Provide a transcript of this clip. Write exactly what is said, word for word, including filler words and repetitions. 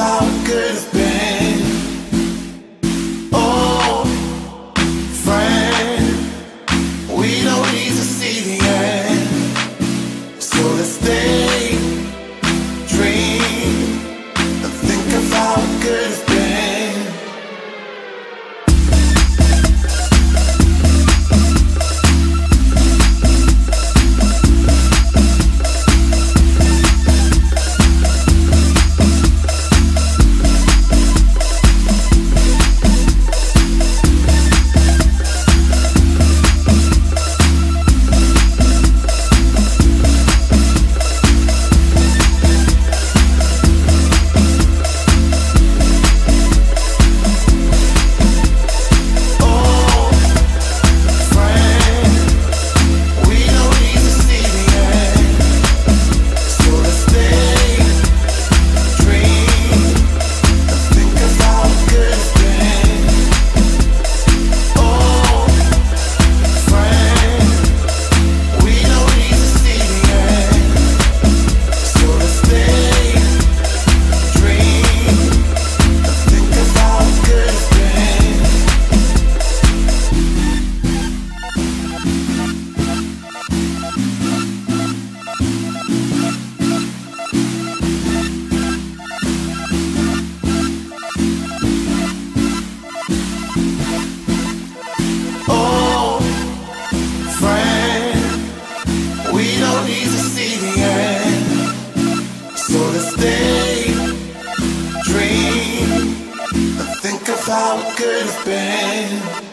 how it could have been. Oh, friend, we don't need to see the end. So let's stay, dream, and think of how it could have been. We don't need to see the end. So let's stay, dream, and think of how it could have been.